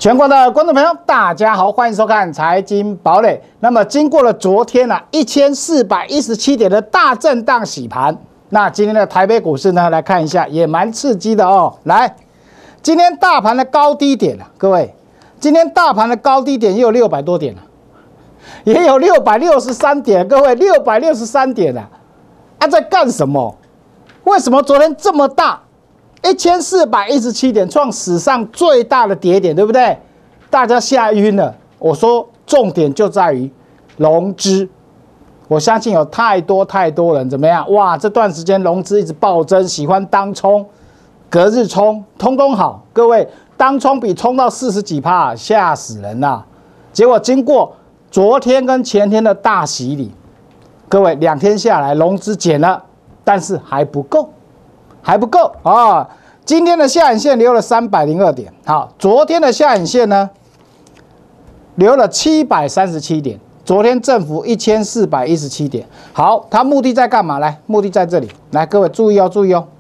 全国的观众朋友，大家好，欢迎收看《财经堡垒》。那么，经过了昨天1417点的大震荡洗盘，那今天的台北股市呢，来看一下，也蛮刺激的哦。来，今天大盘的高低点啊，各位，今天大盘的高低点也有600多点了，也有663点，各位663点啊，在干什么？为什么昨天这么大？1417点创史上最大的跌点，对不对？大家吓晕了。我说重点就在于融资，我相信有太多人怎么样？哇，这段时间融资一直暴增，喜欢当冲、隔日冲，通通好。各位，当冲比冲到40几%，吓死人了。结果经过昨天跟前天的大洗礼，各位2天下来融资减了，但是还不够。还不够啊！今天的下影线留了302点，好，昨天的下影线呢留了737点，昨天振幅1417点。好，它目的在干嘛？来，目的在这里。来，各位注意哦，注意哦。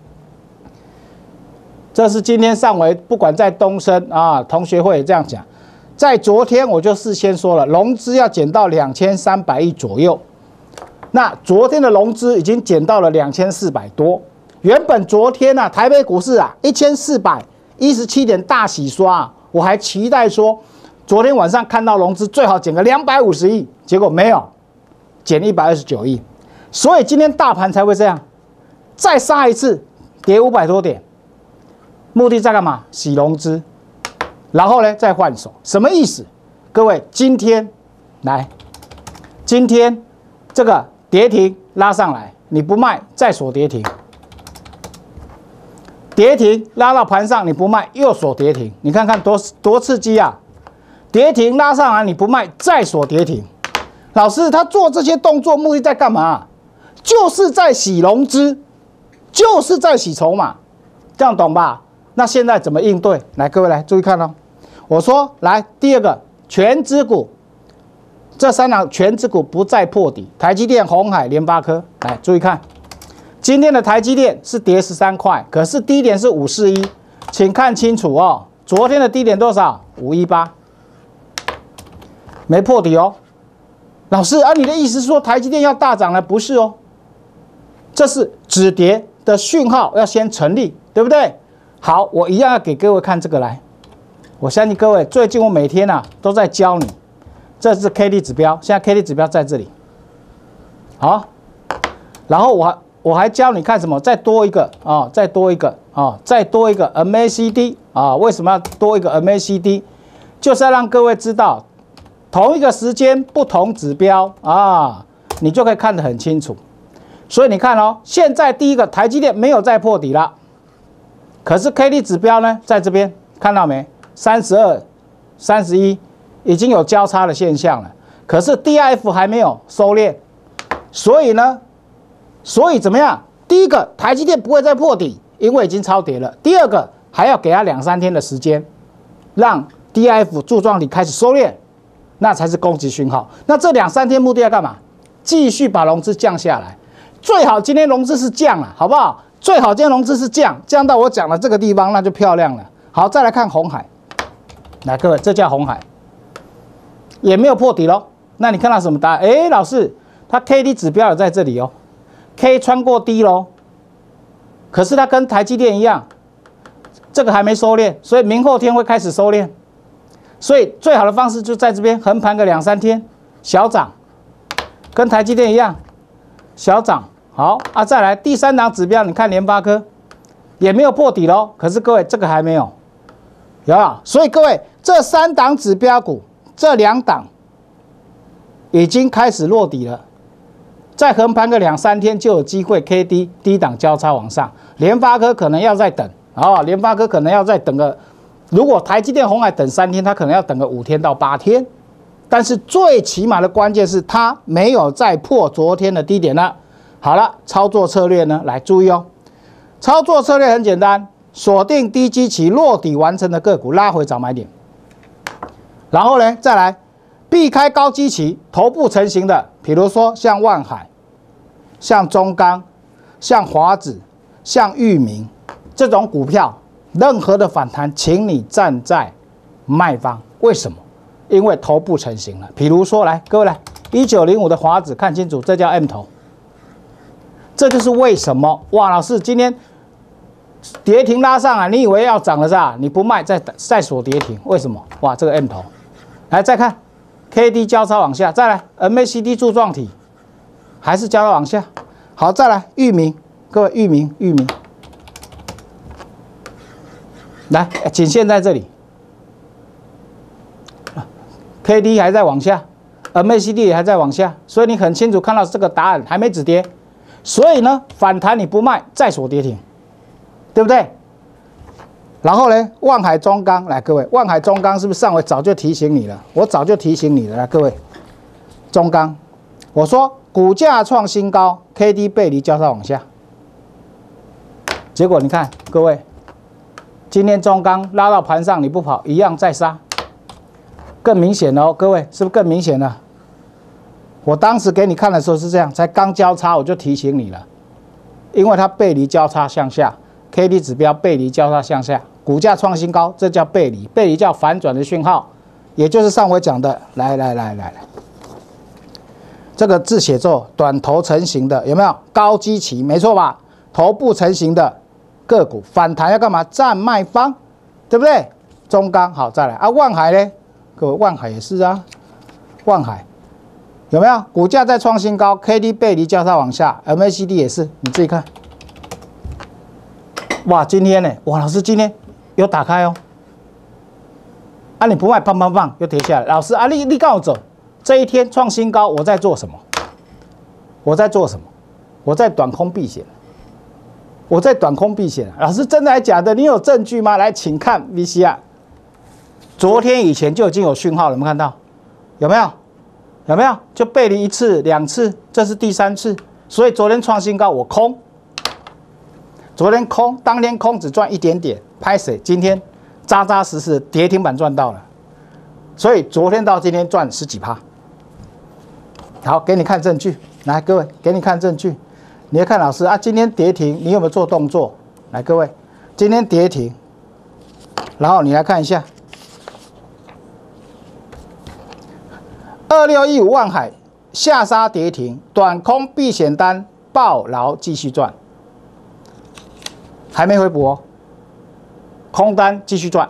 这是今天上回不管在东升啊同学会也这样讲，在昨天我就事先说了，融资要减到2300亿左右。那昨天的融资已经减到了2400多。原本昨天啊，台北股市啊1417点大洗刷啊，我还期待说，昨天晚上看到融资最好减个250亿，结果没有，减129亿，所以今天大盘才会这样，再杀一次，跌500多点，目的在干嘛？洗融资，然后呢再换手，什么意思？各位，今天这个跌停拉上来，你不卖再锁跌停。跌停拉到盘上，你不卖又锁跌停，你看看多刺激啊！跌停拉上来你不卖，再锁跌停。老师，他做这些动作目的在干嘛？就是在洗融资，就是在洗筹码，这样懂吧？那现在怎么应对？来，各位来注意看哦。我说，来第二个全指股，这3档全指股不再破底，台积电、鸿海、联发科，来注意看。今天的台积电是跌13块，可是低点是541，请看清楚哦。昨天的低点多少？518，没破底哦。老师啊，你的意思是说台积电要大涨了？不是哦，这是止跌的讯号要先成立，对不对？好，我一样要给各位看这个来。我相信各位最近我每天啊都在教你，这是 KD 指标，现在 KD 指标在这里，好，然后我还教你看什么？再多一个啊，再多一个 MACD 啊！为什么要多一个 MACD？ 就是要让各位知道，同一个时间不同指标啊，你就可以看得很清楚。所以你看哦，现在第一个台积电没有再破底了，可是 KD 指标呢，在这边看到没？32、31已经有交叉的现象了，可是 DIF 还没有收敛，所以怎么样？第一个，台积电不会再破底，因为已经超跌了。第二个，还要给它2、3天的时间，让 DIF 柱状体开始收敛，那才是攻击讯号。那这2、3天目的要干嘛？继续把融资降下来。最好今天融资是降了，好不好？最好今天融资是降到我讲的这个地方，那就漂亮了。好，再来看鸿海，来各位，这叫鸿海，也没有破底咯。那你看到什么答案？老师，它 KD 指标有在这里哦。K 穿过低喽，可是它跟台积电一样，这个还没收敛，所以明后天会开始收敛。所以最好的方式就在这边横盘个2、3天，小涨，跟台积电一样，小涨。好啊，再来第3档指标，你看联发科也没有破底喽，可是各位这个还没有，有没有？所以各位这3档指标股，这2档已经开始落底了。再横盘个2、3天就有机会 KD 低档交叉往上，联发科可能要再等联发科可能要再等个，如果台积电、鸿海等3天，它可能要等个5天到8天，但是最起码的关键是它没有再破昨天的低点了。好了，操作策略呢？来注意哦，操作策略很简单，锁定低基期落底完成的个股，拉回早买点，然后呢再来避开高基期头部成型的，比如说像万海、像中钢、像华指、像裕民这种股票，任何的反弹，请你站在卖方。为什么？因为头部成型了。比如说，来各位来，1905的华指，看清楚，这叫 M 头。这就是为什么哇，老师今天跌停拉上来，你以为要涨了是吧？你不卖，再锁跌停，为什么？哇，这个 M 头，来再看 KD 交叉往下，再来 MACD 柱状体，还是交叉往下。好，再来裕民，各位裕民，来颈线在这里 ，KD 还在往下 ，MACD 也还在往下，所以你很清楚看到这个答案还没止跌，所以呢反弹你不卖，再锁跌停。对不对？然后呢，万海中钢来，各位，万海中钢是不是上回早就提醒你了？我早就提醒你了，来，各位，中钢，我说股价创新高 ，KD 背离交叉往下，结果你看，各位，今天中钢拉到盘上你不跑，一样再杀，更明显了哦，各位，是不是更明显了？我当时给你看的时候是这样，才刚交叉我就提醒你了，因为它背离交叉向下。KD 指标背离交叉向下，股价创新高，这叫背离，背离叫反转的讯号，也就是上回讲的，来，这个字写作短头成型的有没有？高基期没错吧？头部成型的个股反弹要干嘛？占卖方，对不对？中钢好，再来啊，万海呢？各位，万海也是啊，万海有没有？股价在创新高 ，KD 背离交叉往下 ，MACD 也是，你自己看。哇，今天呢？哇，老师今天有打开哦。啊，你不卖，棒棒棒，又跌下来。老师啊，你告我走。这一天创新高，我在做什么？我在做什么？我在短空避险。我在短空避险。老师，真的还是假的？你有证据吗？来，请看 VCR。昨天以前就已经有讯号了，有没有看到？有没有？有没有？就背离1次、2次，这是第3次。所以昨天创新高，我空。昨天空，当天空只赚一点点，拍谁？今天扎扎实实跌停板赚到了，所以昨天到今天赚10几%。好，给你看证据，来各位，给你看证据。你要看老师啊，今天跌停，你有没有做动作？来各位，今天跌停，然后你来看一下，2615万海下杀跌停，短空避险单抱牢继续赚。还没回补哦，空单继续赚。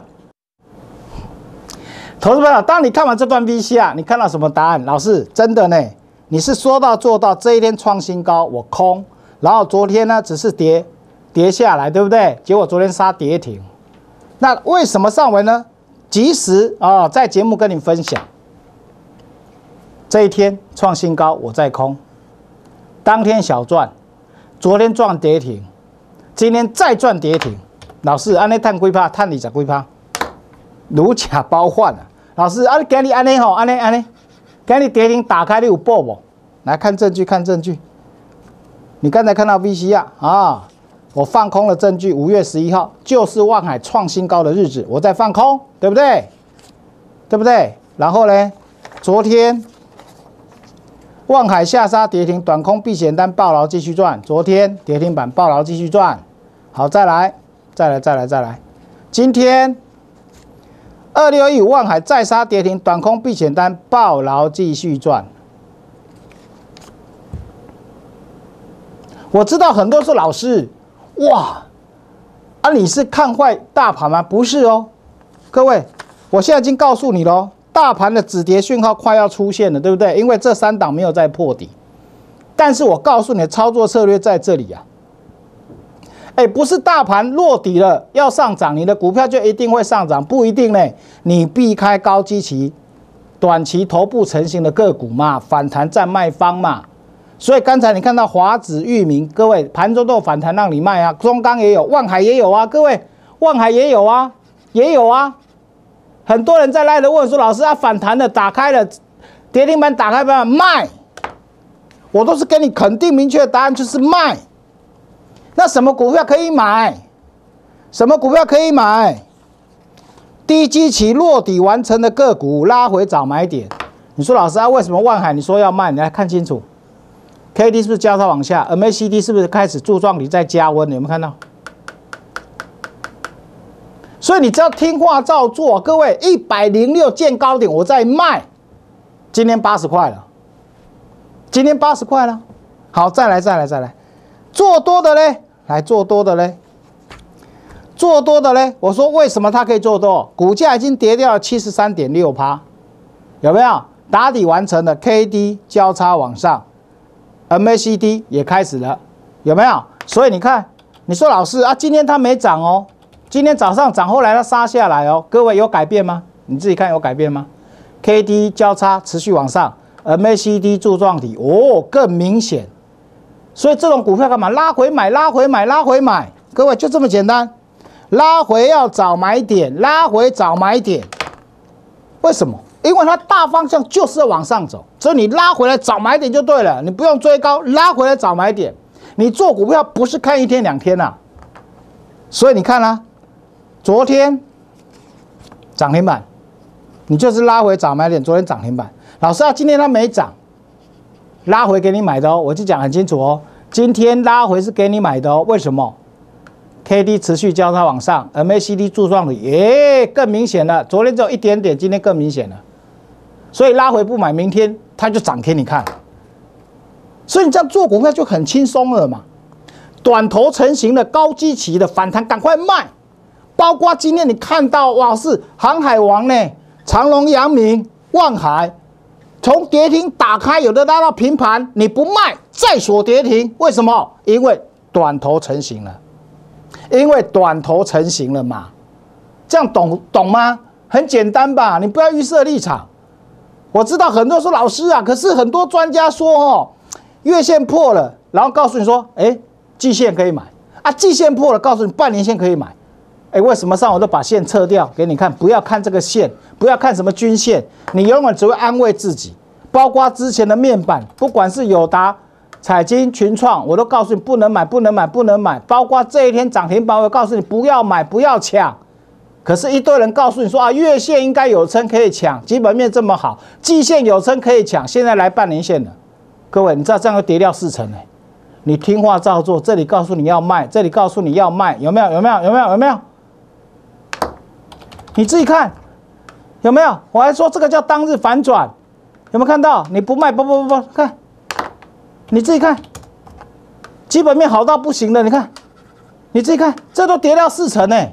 投资朋友，当你看完这段 VCR， 你看到什么答案？老师，真的呢，你是说到做到，这一天创新高，我空，然后昨天呢只是跌下来，对不对？结果昨天杀跌停，那为什么上回呢？及时啊，在节目跟你分享，这一天创新高，我在空，当天小赚，昨天赚跌停。今天再赚跌停，老师，安尼赚几趴？赚20几趴，如假包换啊！老师，啊，今日安尼吼，安尼，今日跌停打开，你有报不？来看证据，看证据。你刚才看到 VCR 啊，我放空了证据。5月11号就是万海创新高的日子，我在放空，对不对？对不对？然后呢，昨天万海下杀跌停，短空避险单抱牢继续赚。昨天跌停板抱牢继续赚。好，再来。今天2615万海再杀跌停，短空避险单抱牢继续赚。我知道很多是老师，哇，啊，你是看坏大盘吗？不是哦，各位，我现在已经告诉你了哦。大盘的止跌讯号快要出现了，对不对？因为这3档没有再破底，但是我告诉你的操作策略在这里啊。不是大盘落底了要上涨，你的股票就一定会上涨，不一定呢。你避开高基期、短期头部成型的个股嘛，反弹占卖方嘛。所以刚才你看到华指、裕民，各位盘中都有反弹让你卖啊，中钢也有，万海也有啊，各位，万海也有啊，很多人在来的问说，老师啊，反弹了，打开了，跌停板打开板卖，我都是给你肯定明确的答案，就是卖。那什么股票可以买？什么股票可以买？低基期落底完成的个股拉回早买点。你说老师啊，为什么万海你说要卖？你来看清楚 ，KD 是不是交叉往下 ？MACD 是不是开始柱状体在加温？有没有看到？ 所以你只要听话照做，各位106见高点我再卖，今天80块了，今天80块了。好，再来，做多的嘞，来做多的嘞，做多的嘞。我说为什么它可以做多？股价已经跌掉了73.6%，有没有？打底完成了 ，KD 交叉往上 ，MACD 也开始了，有没有？所以你看，你说老师啊，今天它没涨哦，今天早上涨，后来它杀下来哦，各位有改变吗？你自己看有改变吗 ？KD 交叉持续往上 ，MACD 柱状体哦更明显，所以这种股票干嘛？拉回买，拉回买，拉回买，各位就这么简单，拉回要找买点，拉回找买点，为什么？因为它大方向就是要往上走，所以你拉回来找买点就对了，你不用追高，拉回来找买点。你做股票不是看1天2天呐，所以你看啦，昨天涨停板，你就是拉回找买点。昨天涨停板，老师啊，今天它没涨，拉回给你买的哦，我就讲很清楚哦，今天拉回是给你买的哦，为什么 ？KD 持续交叉往上 ，MACD 柱状体更明显了，昨天只有一点点，今天更明显了。所以拉回不买，明天它就涨给你看。所以你这样做股票就很轻松了嘛。短头成型的高基期的反弹，赶快卖。包括今天你看到哇，是航海王呢，长荣、阳明、万海，从跌停打开，有的拉到平盘，你不卖再锁跌停，为什么？因为短头成型了，因为短头成型了嘛。这样懂吗？很简单吧？你不要预设立场。我知道很多人说老师啊，可是很多专家说哦，月线破了，然后告诉你说，季线可以买啊，季线破了，告诉你半年线可以买，为什么上午都把线撤掉给你看？不要看这个线，不要看什么均线，你永远只会安慰自己。包括之前的面板，不管是友达、彩晶、群创，我都告诉你不能买，不能买，不能买。包括这一天涨停板，我告诉你不要买，不要抢。可是，一堆人告诉你说啊，月线应该有撑可以抢，基本面这么好，季线有撑可以抢，现在来半年线了，各位，你知道这样会跌掉40%呢？你听话照做，这里告诉你要卖，这里告诉你要卖，有没有？有没有？有没有？有没有？你自己看，有没有？我还说这个叫当日反转，有没有看到？你不卖，不，看，你自己看，基本面好到不行的，你看，你自己看，这都跌掉40%呢。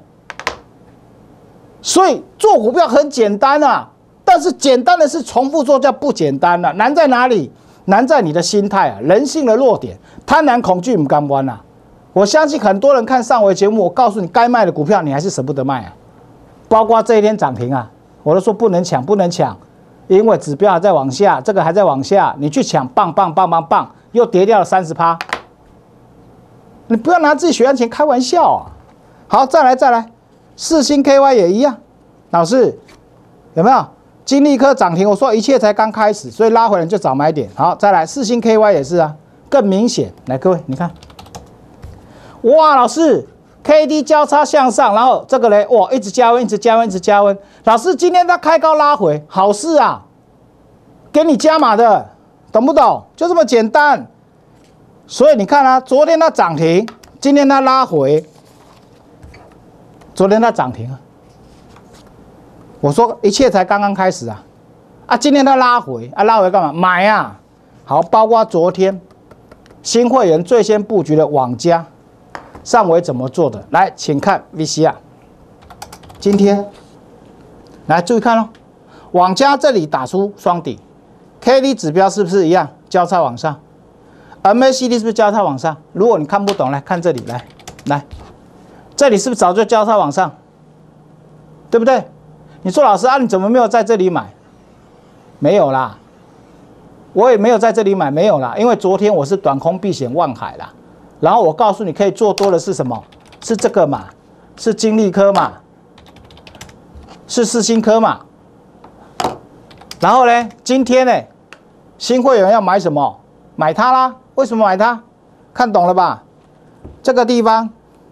所以做股票很简单啊，但是简单的是重复做叫不简单了，难在哪里？难在你的心态啊，人性的弱点，贪婪、恐惧、不甘愿啊。我相信很多人看上回节目，我告诉你该卖的股票，你还是舍不得卖啊。包括这一天涨停啊，我都说不能抢，不能抢，因为指标还在往下，这个还在往下，你去抢，棒，又跌掉了30%。你不要拿自己血汗钱开玩笑啊！好，再来。世芯 KY 也一样，老师有没有？金利科涨停，我说一切才刚开始，所以拉回来就找买点。好，再来世芯 KY 也是啊，更明显。来，各位你看，哇，老师 KD 交叉向上，然后这个嘞，哇，一直加温。老师今天它开高拉回，好事啊，给你加码的，懂不懂？就这么简单。所以你看啊，昨天它涨停，今天它拉回。昨天它涨停啊，我说一切才刚刚开始啊，今天它拉回啊，拉回干嘛？买啊！好，包括昨天新会员最先布局的网家，上尾怎么做的？来，请看 VCR。今天来注意看哦，网家这里打出双底 ，KD 指标是不是一样交叉往上 ？MACD 是不是交叉往上？如果你看不懂，来看这里，来。这里是不是早就交叉往上，对不对？你说老师啊，你怎么没有在这里买？没有啦，我也没有在这里买，没有啦，因为昨天我是短空避险万海啦。然后我告诉你可以做多的是什么？是这个嘛？是金利科嘛？是世芯科嘛？然后呢，今天呢，新会员要买什么？买它啦。为什么买它？看懂了吧？这个地方。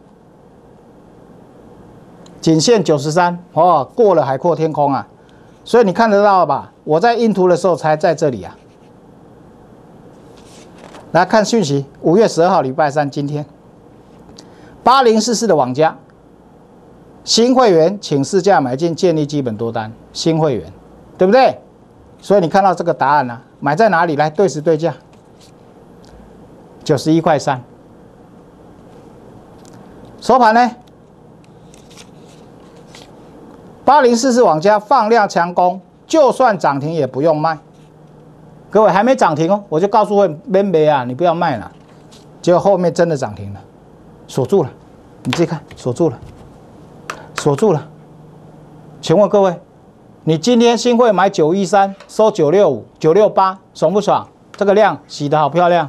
颈线93哦，过了海阔天空啊，所以你看得到吧？我在印图的时候才在这里啊。来看讯息，5月12号礼拜三，今天8044的网家新会员请市价买进，建立基本多单。新会员，对不对？所以你看到这个答案呢、买在哪里？来对时对价，91.3块。收盘呢？8044网家放量强攻，就算涨停也不用卖。各位还没涨停哦，我就告诉会没啊，你不要卖了。结果后面真的涨停了，锁住了，你自己看，锁住了。锁住了，请问各位，你今天新会买913，收965、968，爽不爽？这个量洗得好漂亮。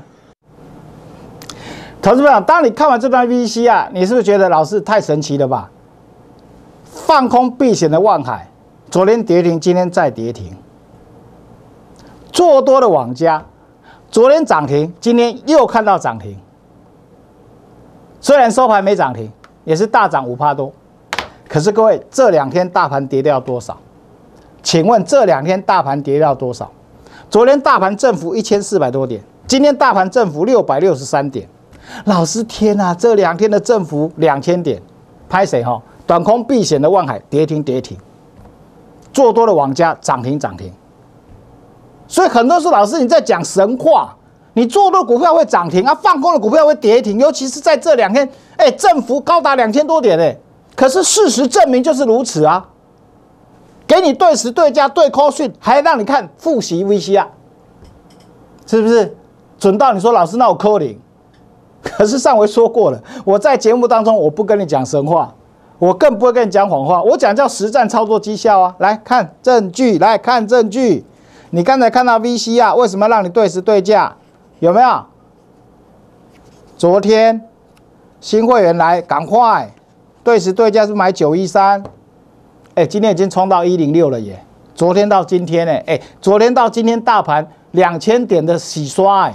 投资朋友，当你看完这段 VC 啊，你是不是觉得老师太神奇了吧？放空避险的万海，昨天跌停，今天再跌停。做多的网家，昨天涨停，今天又看到涨停。虽然收盘没涨停，也是大涨5%多。可是各位，这2天大盘跌掉多少？请问这2天大盘跌掉多少？昨天大盘振幅1400多点，今天大盘振幅663点。老师天啊，这2天的振幅2000点，拍谁哈？短空避险的万海跌停跌停，做多的网家涨停涨停。所以很多时候老师你在讲神话，你做多股票会涨停啊，放空的股票会跌停，尤其是在这2天，振幅高达2000多点可是事实证明就是如此啊！给你对时对价对 call 讯，还让你看复习 VC 啊，是不是？准到你说老师那我扣零，可是上回说过了，我在节目当中我不跟你讲神话，我更不会跟你讲谎话，我讲叫实战操作绩效啊！来看证据，来看证据。你刚才看到 VC 啊，为什么让你对时对价？有没有？昨天新会员来，赶快！对时对价是买913，今天已经冲到106了耶！昨天到今天呢，昨天到今天大盘2000点的洗刷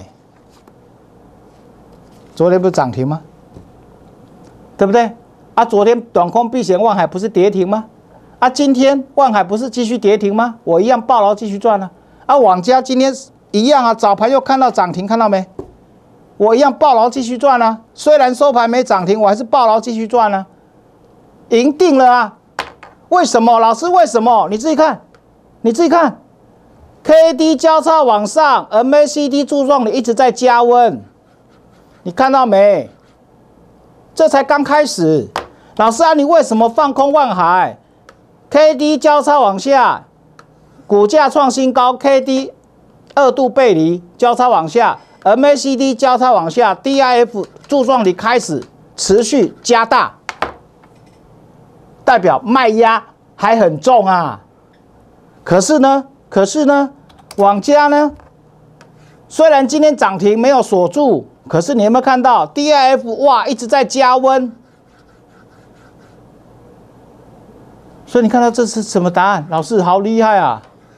昨天不是涨停吗？对不对？啊，昨天短空避险万海不是跌停吗？啊，今天万海不是继续跌停吗？我一样抱牢继续赚啊，网家今天一样啊，早盘又看到涨停，看到没？我一样抱牢继续赚啊，虽然收盘没涨停，我还是抱牢继续赚啊。赢定了啊！为什么？老师为什么？你自己看，你自己看 ，KD 交叉往上 ，MACD 柱状里一直在加温，你看到没？这才刚开始。老师啊，你为什么放空万海 ？KD 交叉往下，股价创新高 ，KD 2度背离，交叉往下 ，MACD 交叉往下 ，DIF 柱状里开始持续加大。代表卖压还很重啊，可是呢，网家呢，虽然今天涨停没有锁住，可是你有没有看到 DIF 哇一直在加温？所以你看到这是什么答案？老师好厉害啊！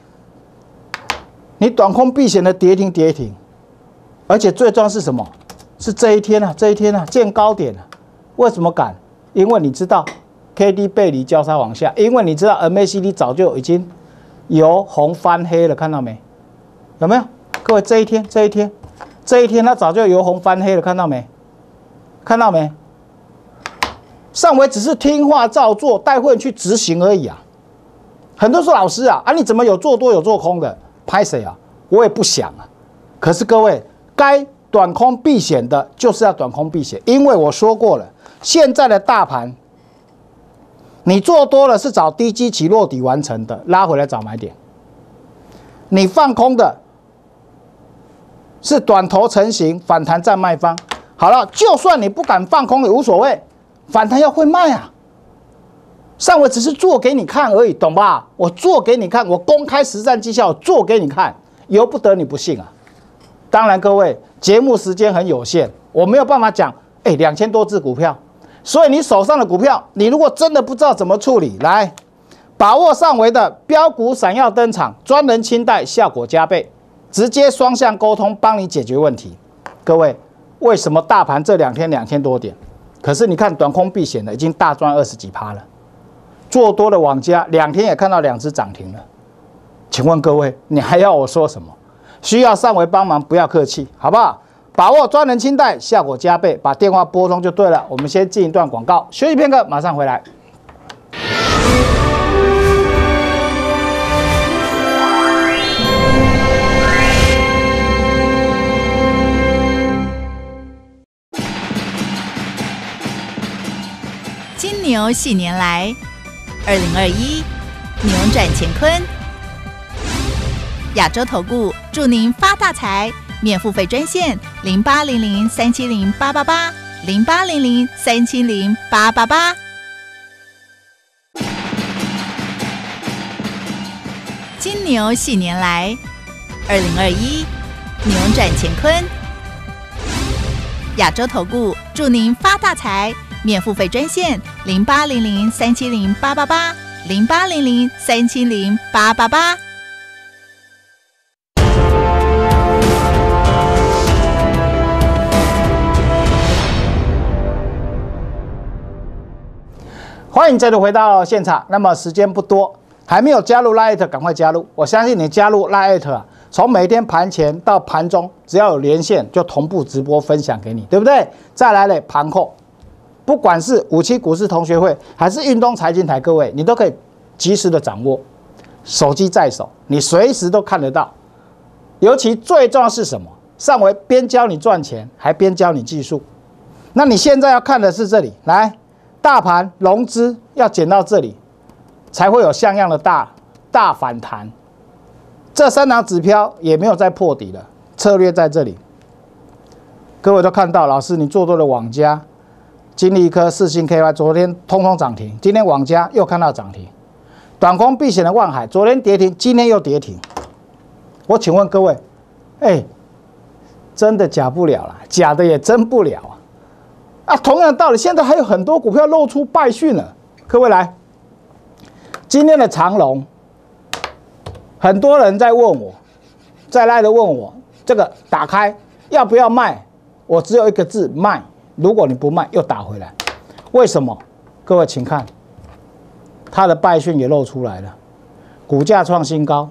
你短空避险的跌停，而且最重要是什么？是这一天啊，见高点啊！为什么敢？因为你知道。KD 背离交叉往下，因为你知道 MACD 早就已经由红翻黑了，看到没？有没有？各位，这一天它早就由红翻黑了，看到没？看到没？上回只是听话照做，带会员去执行而已啊。很多说老师啊，你怎么有做多有做空的？拍谁啊？我也不想啊。可是各位，该短空避险的就是要短空避险，因为我说过了，现在的大盘。你做多了是找低基期落底完成的，拉回来找买点。你放空的是短头成型，反弹占卖方。好了，就算你不敢放空也无所谓，反弹要会卖啊。上回只是做给你看而已，懂吧？我做给你看，我公开实战绩效做给你看，由不得你不信啊。当然，各位节目时间很有限，我没有办法讲，2000多只股票。所以你手上的股票，你如果真的不知道怎么处理，来把握上回的标股闪耀登场，专人清代，效果加倍，直接双向沟通，帮你解决问题。各位，为什么大盘这2天2000多点？可是你看短空避险的已经大赚20几%了，做多的网家2天也看到2只涨停了。请问各位，你还要我说什么？需要上回帮忙，不要客气，好不好？把握专人清代，效果加倍，把电话拨通就对了。我们先进一段广告，休息片刻，马上回来。 牛喜年来，2021牛转乾坤。亚洲投顾祝您发大财，免付费专线0800-370-888，0800-370-888。金牛喜年来，2021牛转乾坤。亚洲投顾祝您发大财，免付费专线0800-370-888，0800-370-888。 欢迎再度回到现场。那么时间不多，还没有加入 Lite 赶快加入。我相信你加入 Lite 啊，从每天盘前到盘中，只要有连线就同步直播分享给你，对不对？再来嘞，盘后，不管是57股市同学会还是运动财经台，各位你都可以及时的掌握，手机在手，你随时都看得到。尤其最重要是什么？上回边教你赚钱，还边教你技术。那你现在要看的是这里，来。大盘融资要减到这里，才会有像样的大反弹。这3档指标也没有再破底了，策略在这里。各位都看到，老师你做多的网家、金利科、世芯 KY 昨天通通涨停，今天网家又看到涨停。短空避险的万海昨天跌停，今天又跌停。我请问各位，真的假不了了，假的也真不了啊！同样的道理，现在还有很多股票露出败讯了。各位来，今天的长荣，很多人在问我，在赖的问我，这个打开要不要卖？我只有一个字：卖。如果你不卖，又打回来，为什么？各位请看，它的败讯也露出来了，股价创新高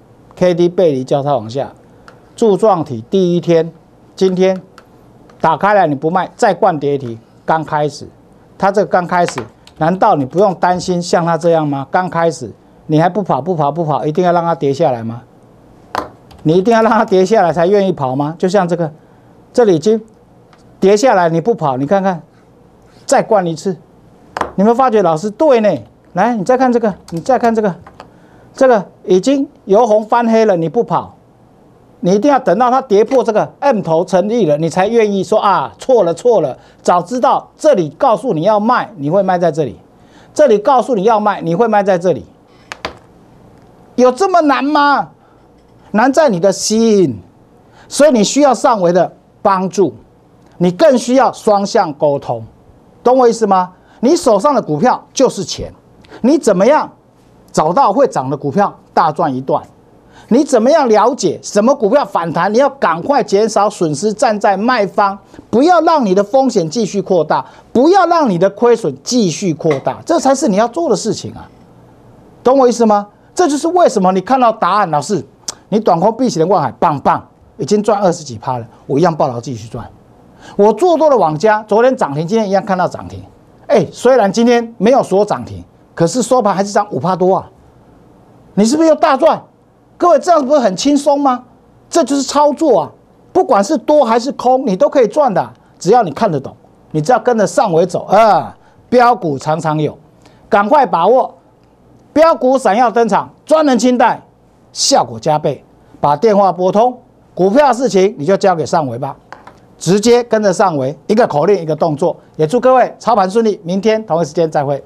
，KD 背离交叉往下，柱状体第一天，今天。打开来你不卖，再灌跌停，刚开始，它这个刚开始，难道你不用担心像它这样吗？刚开始你还不跑，一定要让它跌下来吗？你一定要让它跌下来才愿意跑吗？就像这里已经跌下来，你不跑，你看看，再灌一次，你们发觉老师对呢？来，你再看这个，这个已经由红翻黑了，你不跑。你一定要等到它跌破这个 M 头成立了，你才愿意说啊，错了，早知道这里告诉你要卖，你会卖在这里；这里告诉你要卖，你会卖在这里。有这么难吗？难在你的心，所以你需要上维的帮助，你更需要双向沟通，懂我意思吗？你手上的股票就是钱，你怎么样找到会涨的股票，大赚一段？你怎么样了解什么股票反弹？你要赶快减少损失，站在卖方，不要让你的风险继续扩大，不要让你的亏损继续扩大，这才是你要做的事情啊！懂我意思吗？这就是为什么你看到答案，老师，你短空避险的万海棒棒，已经赚20几%了，我一样抱牢继续赚。我做多的网家，昨天涨停，今天一样看到涨停。虽然今天没有所有涨停，可是收盘还是涨5%多啊！你是不是又大赚？各位，这样不是很轻松吗？这就是操作啊！不管是多还是空，你都可以赚的，只要你看得懂，你只要跟着上尾走啊！标股常常有，赶快把握！标股闪耀登场，专人清代，效果加倍。把电话拨通，股票的事情你就交给上尾吧，直接跟着上尾，一个口令一个动作。也祝各位操盘顺利，明天同一时间再会。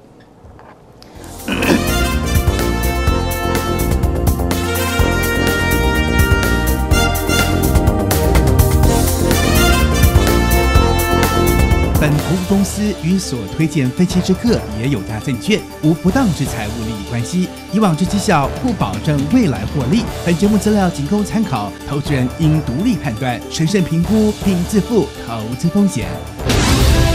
本投资公司与所推荐分期之客也有大证券，无不当之财务利益关系。以往之绩效不保证未来获利。本节目资料仅供参考，投资人应独立判断、审慎评估并自负投资风险。